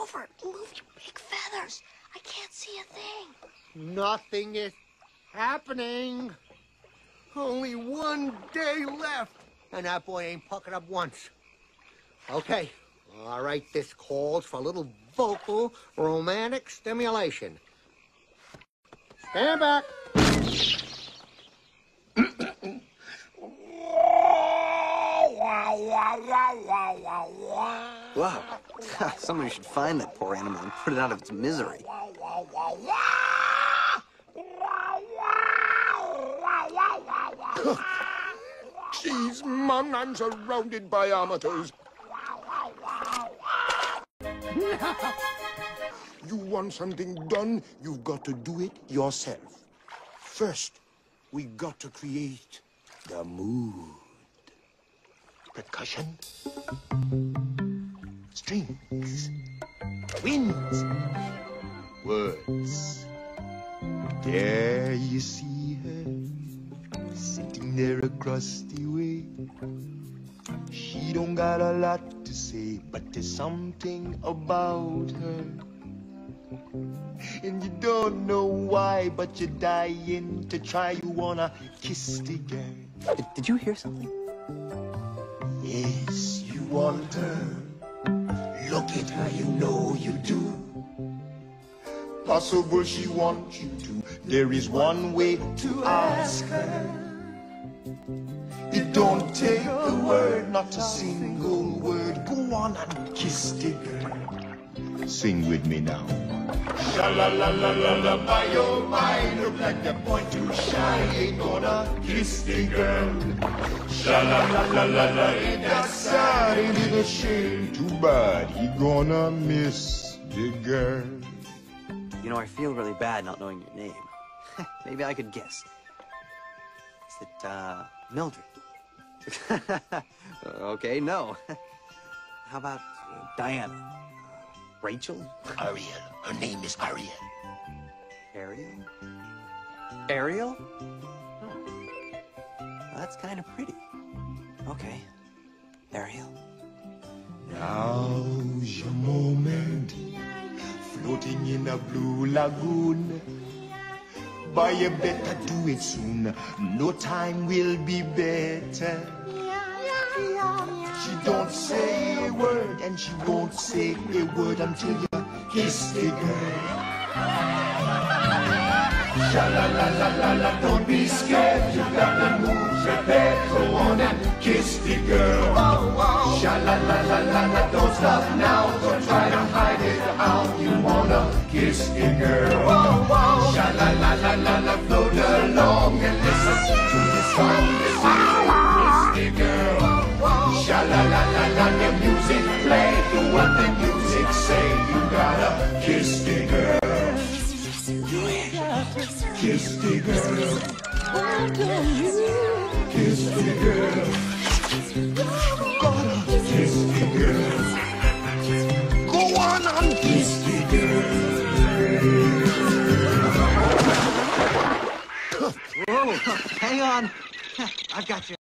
over. Move your big feathers. I can't see a thing. Nothing is happening. Only 1 day left. And that boy ain't puckered up once. Okay. All right, this calls for a little vocal romantic stimulation. Stand back. Wow. Somebody should find that poor animal and put it out of its misery. Jeez, Mom, I'm surrounded by amateurs. You want something done, you've got to do it yourself. First, we got to create the mood. Percussion, strings, winds, words. There you see her, sitting there across the way. She don't got a lot to say, but there's something about her. And you don't know why, but you're dying to try. You wanna kiss the girl. Did you hear something? Yes, you want her. Look at her, you know you do. Possible she wants you to. There is one way to ask her. It don't take a word, not a single word. Go on and kiss the girl. Sing with me now. Sha-la-la-la-la-la, by your mind, look like the point too shy. Ain't gonna kiss the girl. Sha-la-la-la-la-la, ain't that sad? Ain't it a shame? Too bad he gonna miss the girl. You know, I feel really bad not knowing your name. Maybe I could guess. Is it, Mildred? Okay, no. How about Diana? Rachel? Ariel. Her name is Ariel. Ariel? Ariel? Oh. Well, that's kind of pretty. Okay. Ariel. Now's your moment. Floating in a blue lagoon. Boy, you better do it soon. No time will be better. She don't say a word, and she won't say a word until you kiss the girl. Sha-la-la-la-la-la, don't be scared. You got the moves prepared. Go on and kiss the girl. Sha-la-la-la-la-la, don't stop now. Don't try to hide it out. You wanna kiss the girl. Sha-la-la-la-la-la, float along and listen to the song. Kiss the girl. Sha-la-la-la-la, the music play. Do what the music say. You gotta kiss the girl. Kiss the girl. Kiss the girl. Gotta kiss the girl. Go on and kiss the girl. Whoa, hang on. I've got you.